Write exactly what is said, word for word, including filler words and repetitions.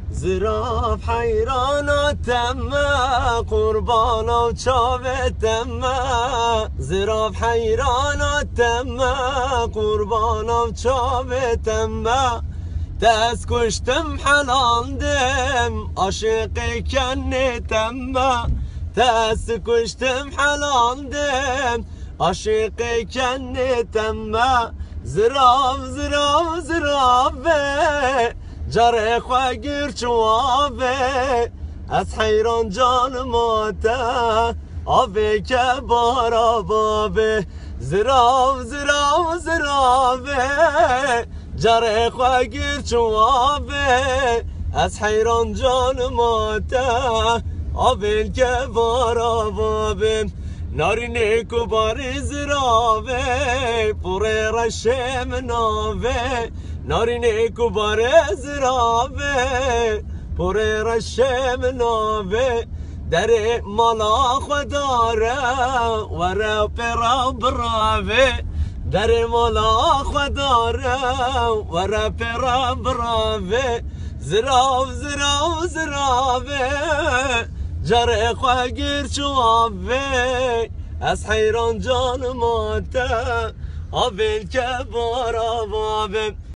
زراف حیراناتم قربان و چاوتم زراف حیراناتم قربان و چاوتم دست کشتم حلاندم عاشق کنتم دست کشتم حلاندم عاشق کنتم زراف زراف زرافه جاره خواه گیر چوابه از حیران جان ماته آبه که بارا بابه زراف زراف زرافه جاره خواه گیر چوابه از حیران جان ماته آبه که بارا بابه نارینه کو باری زرافه پوره رشم ناوه نارینه کو باره زرافه پوره رشم ناوه در مالا خداره وره پرا براوه در مالا خداره وره پرا براوه زراف زراف زرافه جره خواه گیر چوابه از حیران جان ماته آبین که بارا بابه